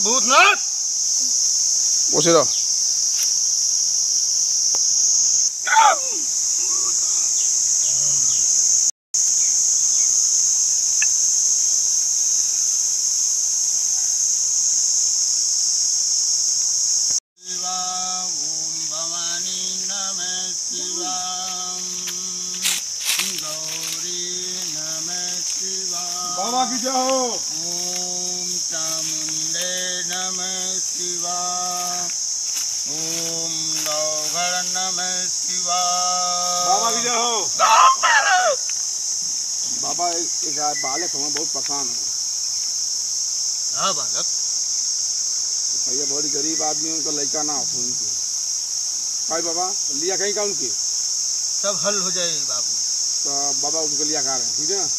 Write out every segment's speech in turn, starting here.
भूतनाथ उसे दो। बाबा की जय हो। ओम चामुंडे नमः शिवाय। ओम लौगड़ नमः शिवाय। बाबा की जय हो। बाबा एक बालक हमें बहुत परेशान है। हाँ बालक, भैया बहुत गरीब आदमी उनका लड़का ना हो उनके भाई बाबा लिया कहीं का उनके सब हल हो जाएगी बाबू। तो बाबा उनको लिया खा रहे हैं ठीक है ना।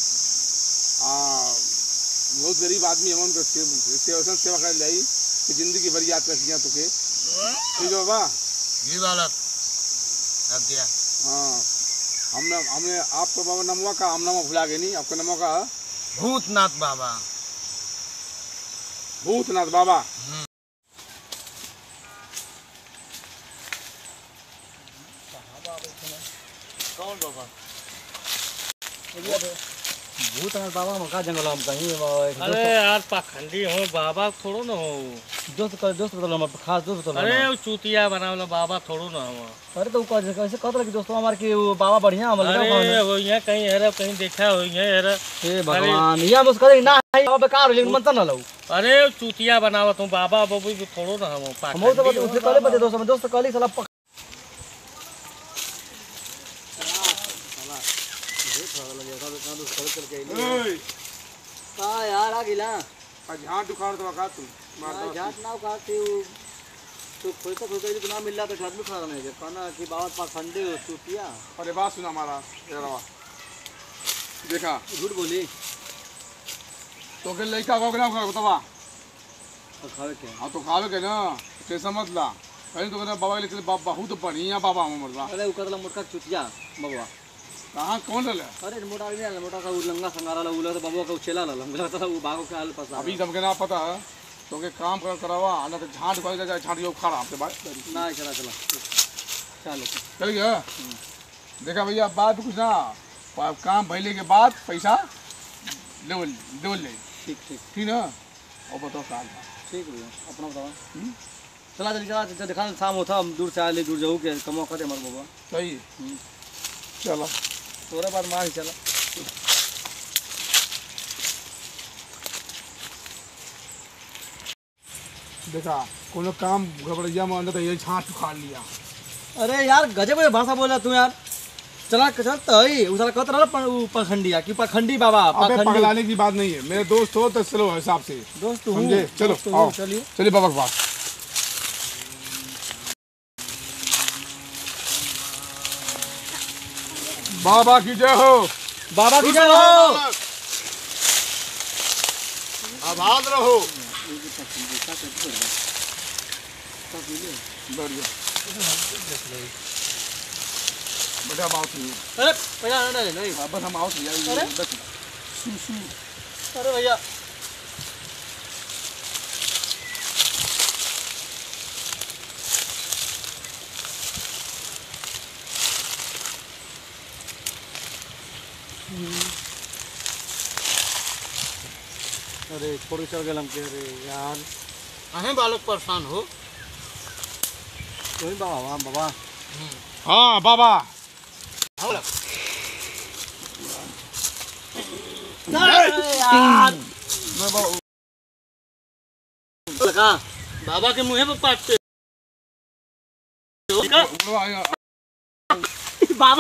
बहुत गरीब आदमी है उनको सेवा कर लाई कि जिंदगी भर याद रखिए तो के ठीक है बाबा जी बालक लग गया। हाँ हमने आपको बाबा नमवा का हम नमवा भुला गए नहीं आपका नमवा का भूतनाथ बाबा। भूतनाथ बाबा। कौन बाबा? भूतनाथ बाबा में का जंगल हम कहीं अरे यार पाखंडी हो बाबा थोड़ो ना हो। दोस्त बतल हम खास दोस्त बतल। अरे वो चूतिया बनावला बाबा थोड़ो ना हो। अरे तो कैसे कहत कि दोस्तों हमार के बाबा बढ़िया हम लगा अरे वो यहाँ कहीं हेरा कहीं देखा हो हेरा। हे भगवान ये हम उसका ना है बाबा बेकार लेकिन मन त ना लो। अरे वो चूतिया बनावत हूँ बाबा बाबू थोड़ो ना हम हम तो उससे पहले बजे दोस्त कल साला का यार आ गिला झाट उखाड़ तो का तुम झाट ना उखाड़ते तो खोजता ना मिल रहा तो आदमी खड़ा नहीं कहना कि बाबा पास फंडे हो चूतिया। अरे बात सुना हमारा देखा झूठ बोली तो के लड़का को ना बतावा तो खावे के हाँ तो खावे के ना कैसा मत ला कहीं तो बाबा लेकिन बहुत बढ़िया बाबा हम मरला। अरे उकरला मोटका चूतिया बाबा कहाँ कौन ले अरे मोटा आदमी आला मोटा का उलंगा संगारा ला उला तो बाबा का उछेला ला लंगला था वो बागो के हाल पसा अभी सबके ना पता है तो के काम करावा ना तो झाट कर जाए झाट यो खड़ा आपके बाद ना चला चलो चल गया। देखा भैया बात कुछ ना काम भैले के बाद पैसा ले ठीक ना और बताओ साल ठीक भैया अपना बताओ चला चला देखा शाम होता हम दूर से आए दूर जाऊ के कमो करे मर बाबा सही चलो तोरा बार मार चला देखा कोनो काम गड़बड़िया में अंदर तो ये झाट उखाड़ लिया। अरे यार गजब भाषा बोला तू यार चला चल तई उसला कहत रहा पखंडिया कि पखंडी बाबा अबे पगलाने की बात नहीं है मेरे दोस्त हो तो चलो हिसाब से दोस्त समझे चलो आओ चलिए बाबा के पास। बाबा की जय हो। बाबा की जय हो। आबाद रहो। बेटा बात नहीं अरे भैया नहीं बस हम आओ अरे भैया अरे छोड़ चल गए हम के अरे यार अहे बालक परेशान हो। वही बाबा बाबा हाँ बाबा लगा बाबा के मुँह पे पाटते बाबा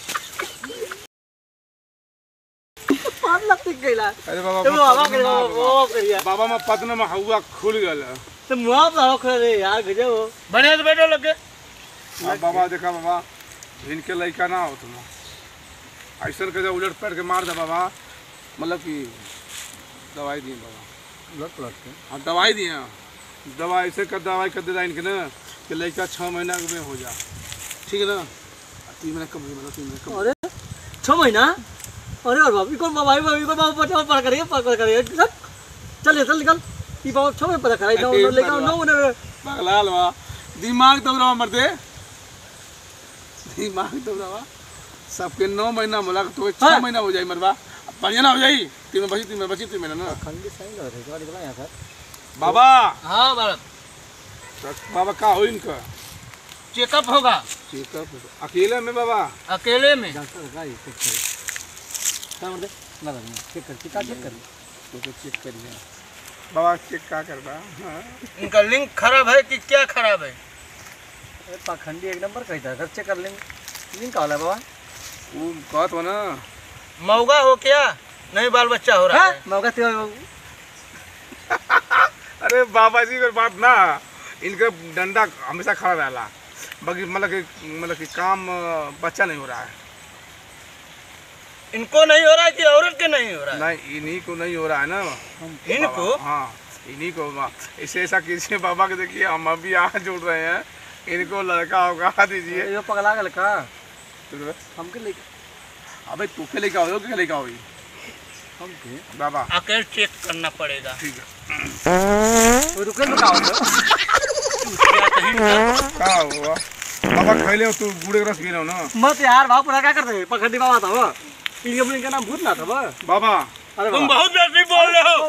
अरे बाबा में पतना में हवा खुल गया तो मुँह पे खड़े यार गजब बढ़िया से बैठो लगे। बाबा देखा बाबा इनके लड़का ना हो तुम ऐसा कैसे उलट पैर के मार दे बाबा मतलब कि दवाई दी बाबा उलट पलट के हाँ दवाई दिए दवाई ऐसे कर दवाई कर देता इनके ना कि लड़का 6 महीना में हो जा ठीक है ना 3 महीना कम मतलब 3 महीना कम। अरे 6 महीना अरे और बाबा कौन बाबा बाबा पढ़ करिए चल चल निकल ये बहुत छोटे पता कराई दो लेकिन नो ने पगला लवा दिमाग दब रहा मर्दे दिमाग दब रहा सबके 9 महीना बोला तो 6 महीना हो जाए मरवा बढ़िया ना हो जाई 3 महीना ना खंडी सही लग रही गाड़ी चला यहां सर बाबा। हाँ बालक, बाबा का हो इनका चेकअप होगा। चेकअप अकेले में बाबा? अकेले में। डॉक्टर का ही चेक कर क्या मर्दे ना चेक कर चेक कर तो चेक करिए बाबा। चेक का करबा? हाँ। इनका लिंक खराब है कि क्या खराब है? अरे पाखंडी एक नंबर कहता है, चेक कर लेंगे। लिंक का बाबा वो कहत हो ना मौगा हो क्या? नहीं बाल बच्चा हो रहा है। मौका तो अरे बाबा जी को बात ना, इनका डंडा हमेशा खड़ा रहला बाकी मतलब कि काम बच्चा नहीं हो रहा है। इनको नहीं हो रहा है कि औरत के नहीं हो रहा है? नहीं इन्हीं को नहीं हो रहा है ना इनको? हाँ इन्हीं को। इसे ऐसा कीजिए बाबा के, देखिए हम अभी यहाँ जुड़ रहे हैं, इनको लड़का होगा दीजिए। ये पगला गल का तो हमके लेके अबे तू के लेके आओ के लेके आओ हमके बाबा? आकर चेक करना पड़ेगा। ठीक है रुके तो का का हुआ बाबा? खैले तू गुड़े के रस गिनो ना मत यार भाव पूरा क्या करते पखंडी बाबा था वो इनका नाम भूत ना था वो बाबा। अरे तुम बहुत बेसी बोल रहे हो।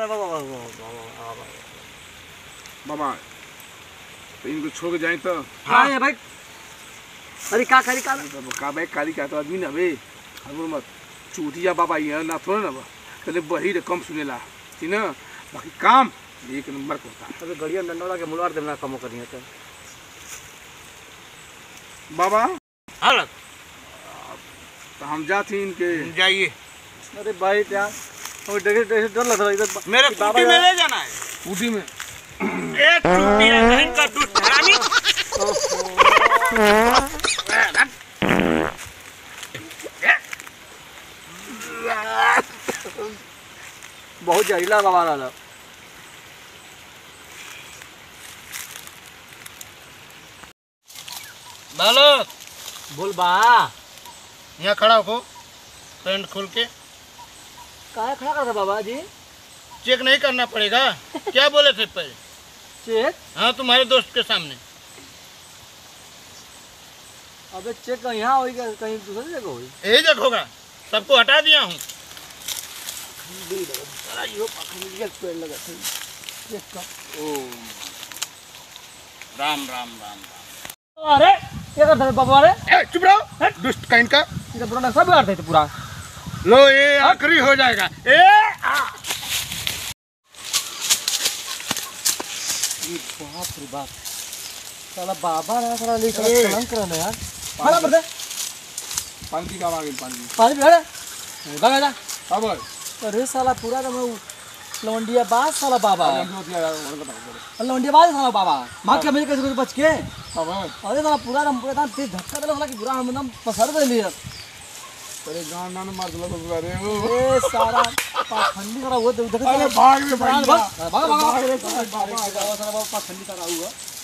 बाबा तो इनको छोड़ के जाए तो? हाँ ये भाई अरे का करी का भाई काली का तो आदमी ना बे हर मत चूटिया बाबा ये ना थोड़ा ना पहले बही रे कम सुनेला ठीक ना, बाकी काम एक नंबर करता। अरे गड़िया डंडोला के मुलवार देना कम करिए तो बाबा। हालत तो हम जाते इनके जाइए। अरे भाई यार और डर लग रहा है मेरे कुटी में ले जाना है। कुटी में एक चूतिया बहन का दूध हरामी। बहुत जहरीला बाबा वाला बालक बोल बा यहाँ खड़ा हो, पैंट खोल के। कहाँ खड़ा करता बाबा जी? चेक नहीं करना पड़ेगा? क्या बोले थे पहले? चेक? हाँ तुम्हारे दोस्त के सामने। अबे चेक यहाँ होगी कहीं दूसरी जगह होगी? यही जगह होगा, सबको हटा दिया हूँ। राम राम राम राम। अरे क्या करता है बाबा? अरे चुप रहो दुष्ट कहीं का। इधर पूरा सब करते थे पूरा। लो ये आखिरी हो जाएगा। बाप रे बाप साला बाबा ना साला ले कलंक करना यार। खड़ा पड़ता पानी की काम आ गई पानी पानी पीड़ा भागा जा। अब अरे साला पूरा ना लौंडिया बाज साला बाबा लौंडिया बाज साला बाबा मां के मेरे कैसे बच के। अरे साला पूरा ना पूरा तेज धक्का देला साला कि पूरा हम एकदम पसर दे लिया। अरे गान ना मार दिला तो रे ए सारा पाखंडी साला वो देख। अरे भाग रे भाग भाग भाग भाग साला पाखंडी साला हुआ।